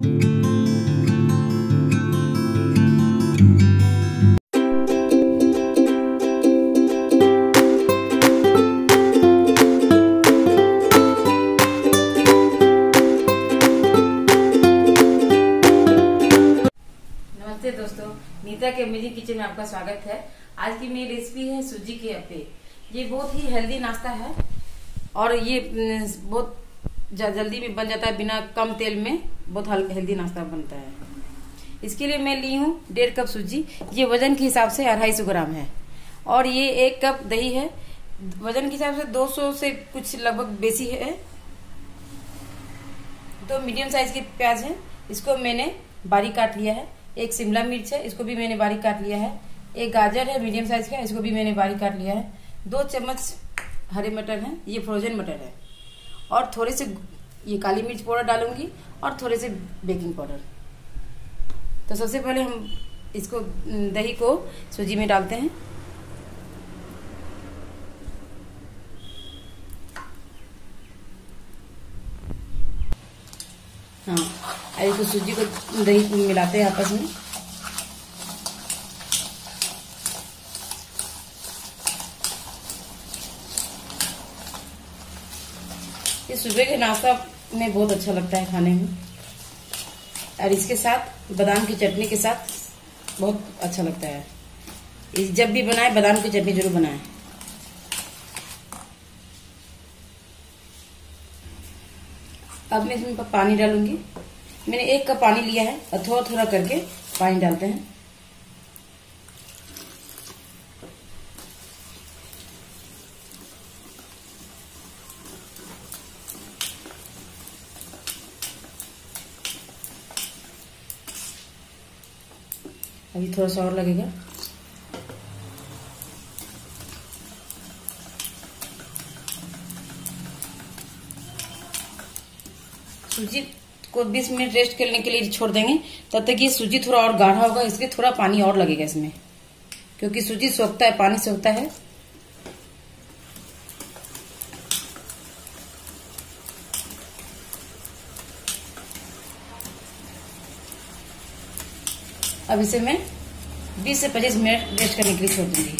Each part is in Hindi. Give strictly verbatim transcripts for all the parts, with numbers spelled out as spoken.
नमस्ते दोस्तों, नीता के अमेजिंग किचन में आपका स्वागत है। आज की मेरी रेसिपी है सूजी के अप्पे। ये बहुत ही हेल्दी नाश्ता है और ये बहुत जल्दी में बन जाता है, बिना कम तेल में बहुत हेल्दी नाश्ता बनता है। इसके लिए मैं ली हूँ डेढ़ कप सूजी। ये वजन के हिसाब से अढ़ाई सौ ग्राम है और ये एक कप दही है। वजन के हिसाब से दो सौ से कुछ लगभग बेसी है। दो मीडियम साइज के प्याज है, इसको मैंने बारीक काट लिया है। एक शिमला मिर्च है, इसको भी मैंने बारीक काट लिया है। एक गाजर है मीडियम साइज का, इसको भी मैंने बारीक काट लिया है। दो चम्मच हरे मटर है, ये फ्रोजन मटर है। और थोड़े से ये काली मिर्च पाउडर डालूंगी और थोड़े से बेकिंग पाउडर। तो सबसे पहले हम इसको दही को सूजी में डालते हैं। हाँ, और इसको सूजी को दही को मिलाते हैं आपस में। ये सुबह के नाश्ता में बहुत अच्छा लगता है खाने में, और इसके साथ बादाम की चटनी के साथ बहुत अच्छा लगता है। जब भी बनाए बादाम की चटनी जरूर बनाएं। अब मैं इसमें पानी डालूंगी। मैंने एक कप पानी लिया है और थोड़ा थोड़ा करके पानी डालते हैं। अभी थोड़ा सा और लगेगा। सूजी को बीस मिनट रेस्ट करने के लिए छोड़ देंगे। तब तक ये सूजी थोड़ा और गाढ़ा होगा, इसलिए थोड़ा पानी और लगेगा इसमें, क्योंकि सूजी सोखता है, पानी सोखता है। अब इसे मैं बीस से पच्चीस मिनट रेस्ट करने के लिए छोड़ दूंगी।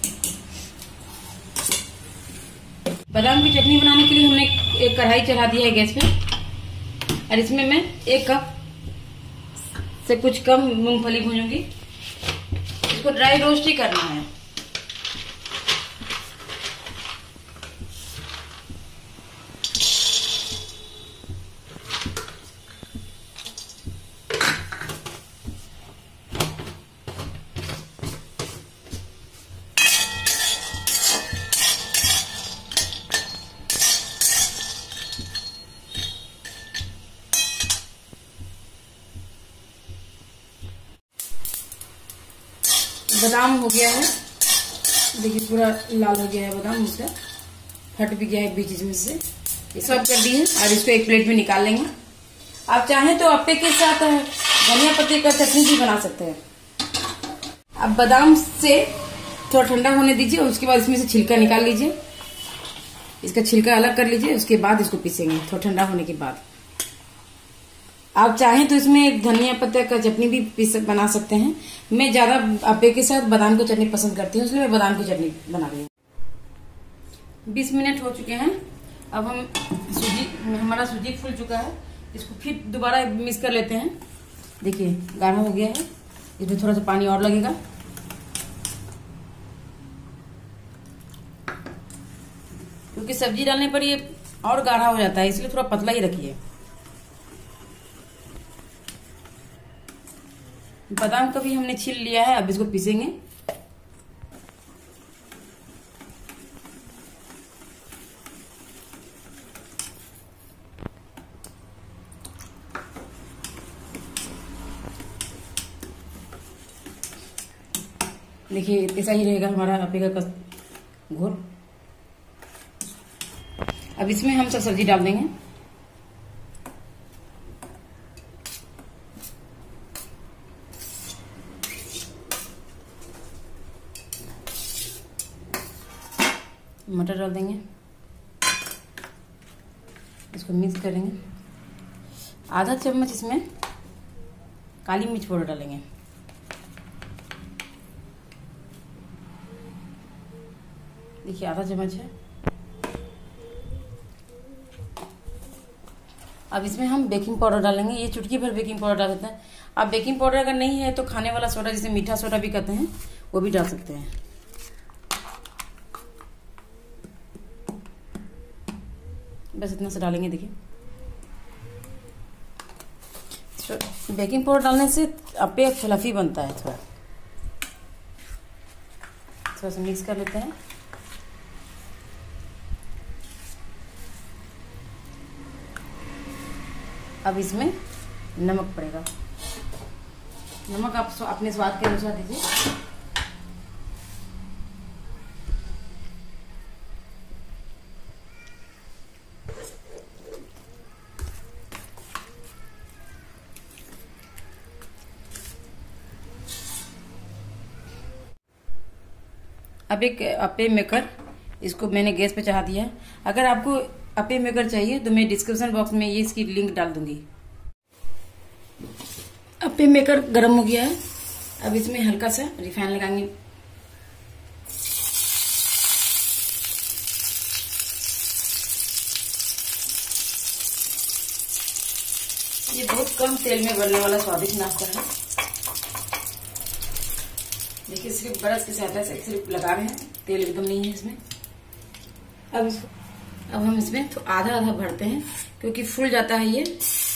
बादाम की चटनी बनाने के लिए हमने एक कढ़ाई चढ़ा दी है गैस पे, और इसमें मैं एक कप से कुछ कम मूंगफली भूनूंगी। इसको ड्राई रोस्ट ही करना है। बादाम हो गया है, देखिए पूरा लाल हो गया है बादाम, उसका फट भी गया है बीच में से। ये सब कर दिए और इसको एक प्लेट में निकाल लेंगे। आप चाहें तो अप्पे के साथ धनिया पत्ते का चटनी भी बना सकते हैं। अब बादाम से थोड़ा ठंडा होने दीजिए, उसके बाद इसमें से छिलका निकाल लीजिए। इसका छिलका अलग कर लीजिए, उसके बाद इसको पीसेंगे थोड़ा ठंडा होने के बाद। आप चाहें तो इसमें धनिया पत्ते का चटनी भी पीस बना सकते हैं। मैं ज्यादा अप्पे के साथ बादाम की चटनी पसंद करती हूँ, इसलिए मैं बादाम की चटनी बना रही हूँ। बीस मिनट हो चुके हैं। अब हम सूजी हमारा सूजी फूल चुका है, इसको फिर दोबारा मिक्स कर लेते हैं। देखिए गाढ़ा हो गया है, इसमें थोड़ा सा पानी और लगेगा। क्योंकि सब्जी डालने पर ये और गाढ़ा हो जाता है, इसलिए थोड़ा पतला ही रखिए। बादाम को भी हमने छील लिया है, अब इसको पीसेंगे। देखिए ऐसा ही रहेगा हमारा अप्पे का घोल। अब इसमें हम सब सब्जी डाल देंगे। मटर डाल देंगे, इसको मिक्स करेंगे। आधा चम्मच इसमें काली मिर्च पाउडर डालेंगे। देखिए आधा चम्मच है। अब इसमें हम बेकिंग पाउडर डालेंगे। ये चुटकी भर बेकिंग पाउडर डाल देते हैं। अब बेकिंग पाउडर अगर नहीं है तो खाने वाला सोडा, जिसे मीठा सोडा भी कहते हैं, वो भी डाल सकते हैं। बस इतना से डालेंगे। देखिए बेकिंग पाउडर डालने से अप्पे फ्लफी बनता है। थोड़ा थोड़ा सा मिक्स कर लेते हैं। अब इसमें नमक पड़ेगा। नमक आप अपने स्वाद के अनुसार दीजिए। अब एक अप्पे मेकर, इसको मैंने गैस पे चढ़ा दिया है। अगर आपको अप्पे मेकर चाहिए तो मैं डिस्क्रिप्शन बॉक्स में ये इसकी लिंक डाल दूंगी। अप्पे मेकर गर्म हो गया है। अब इसमें हल्का सा रिफाइन लगाएंगे। ये बहुत कम तेल में बनने वाला स्वादिष्ट नाश्ता है। देखिए सिर्फ ब्रश की सहायता से सिर्फ लगा रहे हैं, तेल एकदम नहीं है इसमें। अब इसको अब हम इसमें तो आधा आधा भरते हैं, क्योंकि फूल जाता है ये।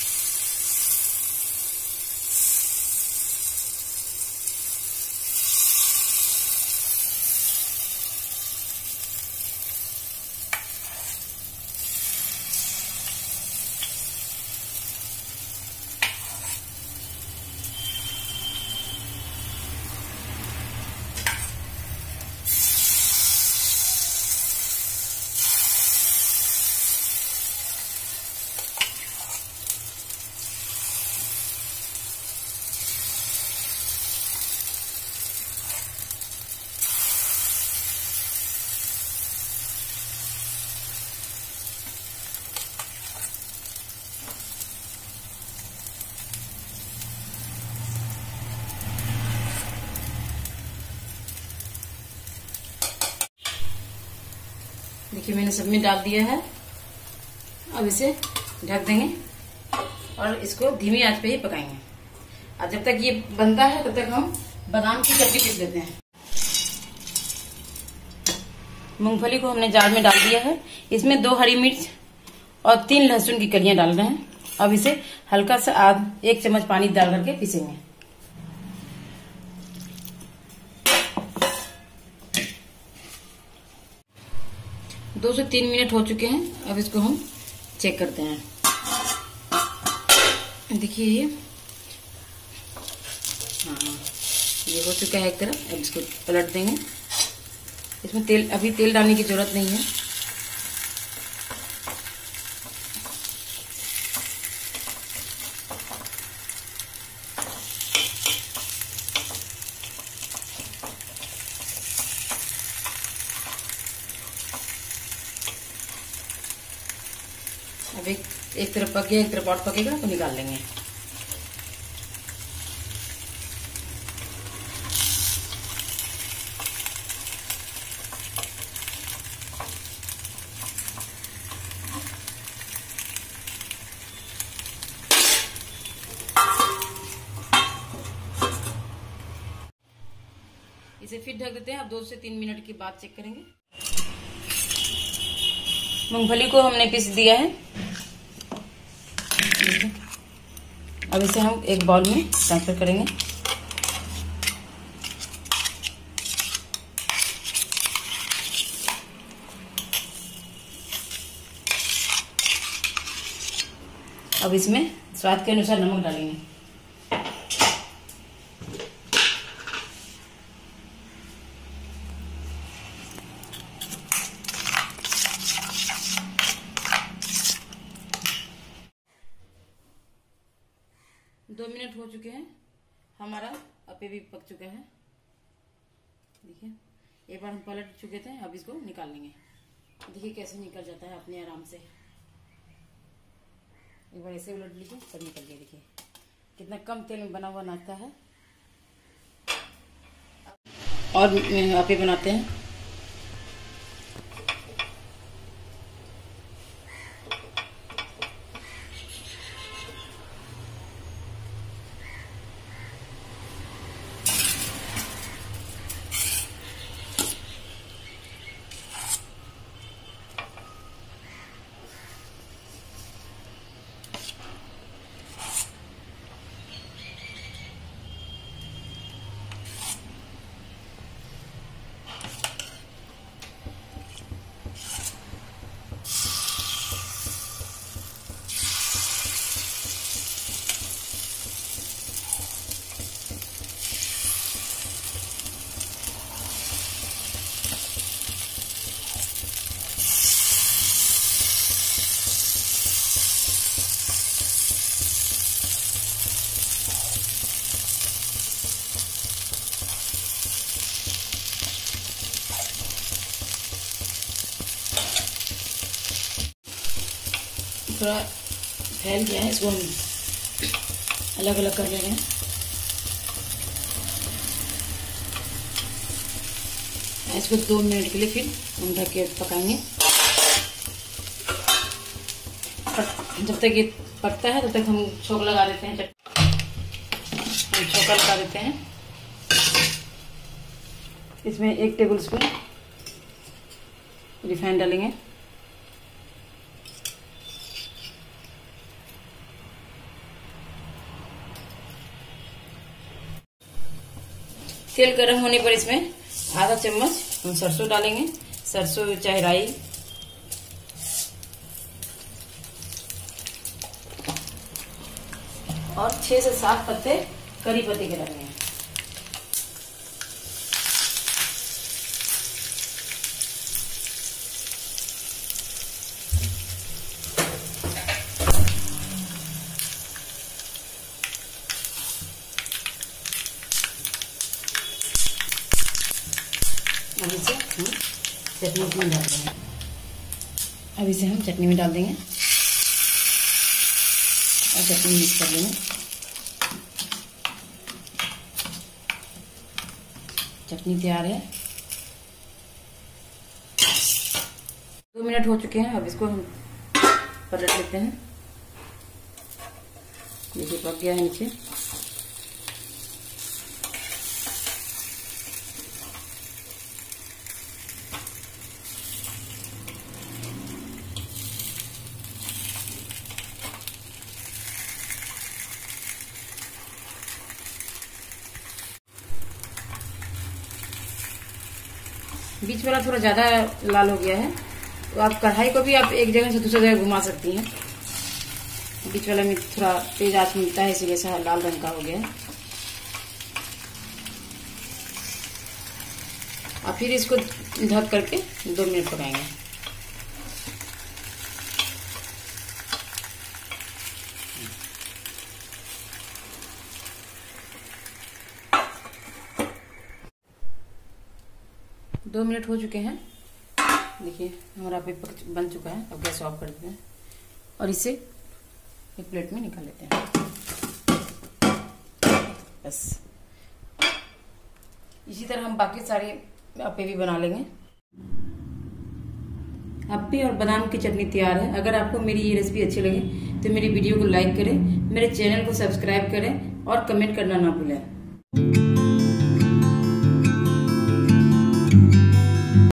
देखिए मैंने सब में डाल दिया है। अब इसे ढक देंगे और इसको धीमी आंच पे ही पकाएंगे। और जब तक ये बनता है तब तक हम बादाम की चटनी पीस लेते हैं। मूंगफली को हमने जार में डाल दिया है। इसमें दो हरी मिर्च और तीन लहसुन की कलियां डाल रहे हैं। अब इसे हल्का सा आध एक चम्मच पानी डाल करके पीसेंगे। दो से तीन मिनट हो चुके हैं। अब इसको हम चेक करते हैं। देखिए ये हाँ ये हो चुका है एक तरफ। अब इसको पलट देंगे। इसमें तेल अभी तेल डालने की जरूरत नहीं है। अब एक एक तरफ पक गया, एक तरफ और पकेगा तो निकाल लेंगे। इसे फिर ढक देते हैं। अब दो से तीन मिनट के बाद चेक करेंगे। मूंगफली को हमने पीस दिया है। अब इसे हम एक बाउल में ट्रांसफर करेंगे। अब इसमें स्वाद के अनुसार नमक डालेंगे। दो मिनट हो चुके हैं। हमारा अप्पे भी पक चुका है। देखिए एक बार हम पलट चुके थे। अब इसको निकाल लेंगे। देखिए कैसे निकल जाता है अपने आराम से। एक बार ऐसे उलट लीजिए तब निकल गया। देखिए कितना कम तेल में बना हुआ नाश्ता है। और आपे बनाते हैं। थोड़ा फैल गया है, इसको हम अलग अलग कर ले रहे हैं। इसको दो मिनट के लिए फिर हम ढक के पकाएंगे। जब तक ये पकता है तब तक हम छोंक लगा देते हैं। हम छोंका लगा देते हैं। इसमें एक टेबल स्पून रिफाइंड डालेंगे। तेल गर्म होने पर इसमें आधा चम्मच हम सरसों डालेंगे। सरसों चाहे राई। और छह से सात पत्ते करी पत्ते के डालेंगे। अब इसे हम चटनी में डाल देंगे। अब इसे हम चटनी में डाल देंगे और चटनी मिक्स कर लेंगे। चटनी तैयार है। दो मिनट हो चुके हैं। अब इसको हम पलट लेते हैं। देखिए पक गया है नीचे। बीच वाला थोड़ा ज्यादा लाल हो गया है, तो आप कढ़ाई को भी आप एक जगह से दूसरी जगह घुमा सकती हैं। बीच वाला में थोड़ा तेज आंच मिलता है, इसीलिए से लाल रंग का हो गया है। और फिर इसको ढक करके दो मिनट पकाएंगे। दो मिनट हो चुके हैं। देखिए हमारा पेपर बन चुका है। अब गैस ऑफ कर देते हैं और इसे एक प्लेट में निकाल लेते हैं। बस इसी तरह हम बाकी सारे अप्पे भी बना लेंगे। अप्पे और बादाम की चटनी तैयार है। अगर आपको मेरी ये रेसिपी अच्छी लगे तो मेरी वीडियो को लाइक करें, मेरे चैनल को सब्सक्राइब करें और कमेंट करना ना भूलें।